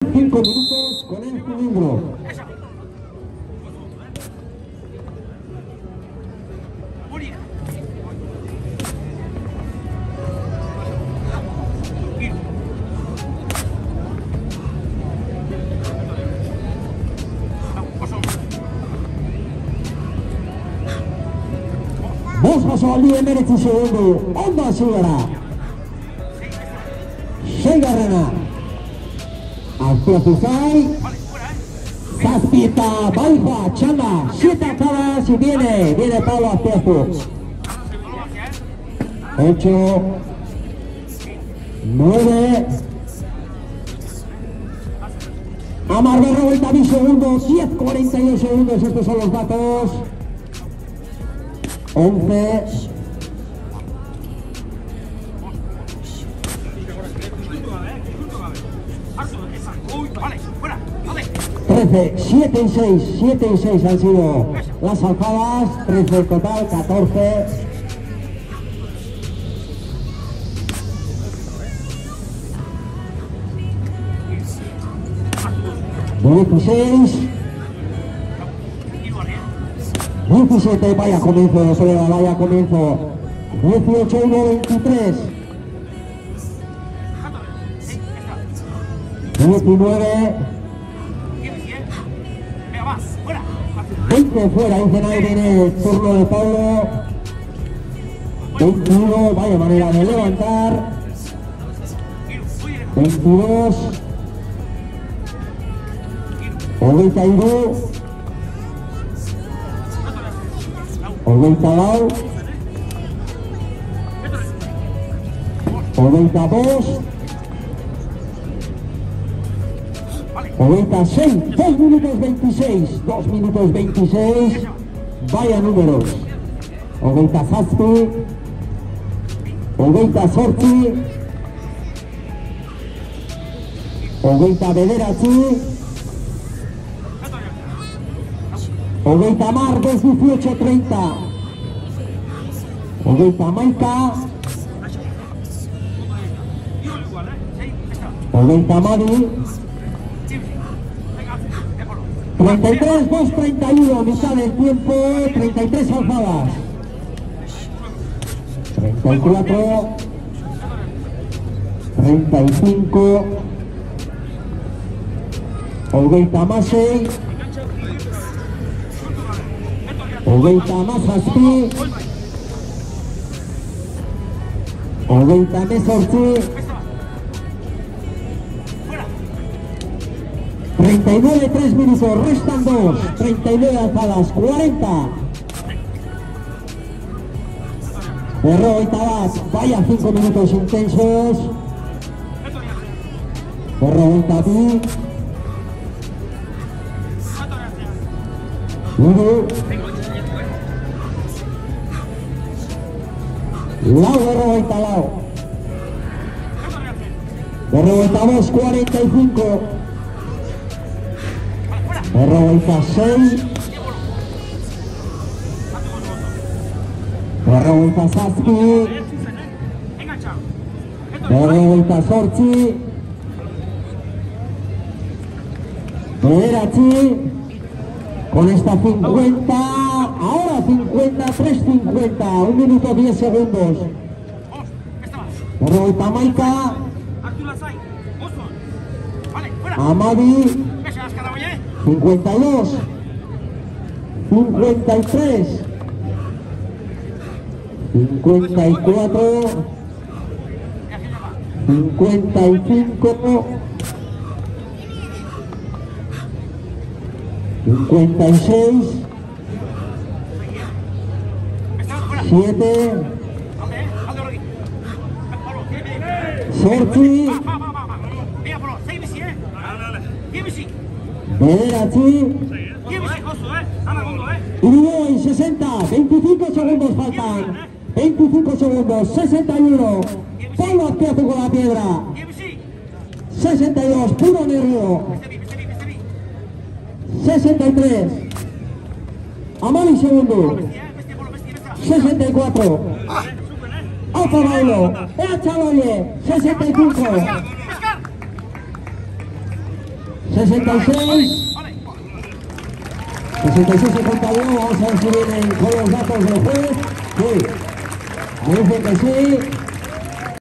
5 minutos con el cilindro. Vos pasó al día merece segundo. Onda Sigara. Segarrena. Azpiazuzai. Zazpieta, Baifa, Chanda. 7 atadas y viene Pablo Azpiazuz. 8. 9. Amargarro vuelta 10 segundos. 10:42 segundos. Estos son los datos. 11. 13, 7 y 6 han sido las alzadas, 13 en total, 14. De 16. 17, vaya comienzo, Soledad, vaya comienzo. 18 y 23. 19. 20 fuera, dicen ahí viene el turno de Pablo. 21, vaya manera de levantar. 22. 22. 22. 22. 96, 2 minutos 26, 2 minutos 26, vaya números. 90 Zazpi, 90 Sorti, 90 Bederatzi, 90 Mar, 18, 30, 90 Maika, 90 Madi, 33, 2, 31, mitad del tiempo, 33 alzadas. 34, 35, 90 más 6, 90 más Aspi, 90 Mesorci, 39, 3 minutos, restan 2, 39 alzadas, 40. Berro y Tabas, vaya 5 minutos intensos. Berro y Tabi. Lulu. Lau Berro y Talao. Berro y Tabas, 45. Berroita 6, Berroita Zazpi, Berroita Sortzi, Bederatzi, con esta 50, ahora 50, 3:50, 1 minuto 10 segundos. Berroita Maika, Amadi, 52, 53, 54, 55, 56, 7, Sorti, Bederatzi, Uruguay 60, 25 segundos faltan, 25 segundos, 61, Pablo Azpiazu con la piedra, 62, puro nervio, 63, Amali segundo, 64, Alfa Bailo, Chaloye, 65, 66. 66-51, vamos a ver si vienen con los datos del juez. Sí, me dicen que sí.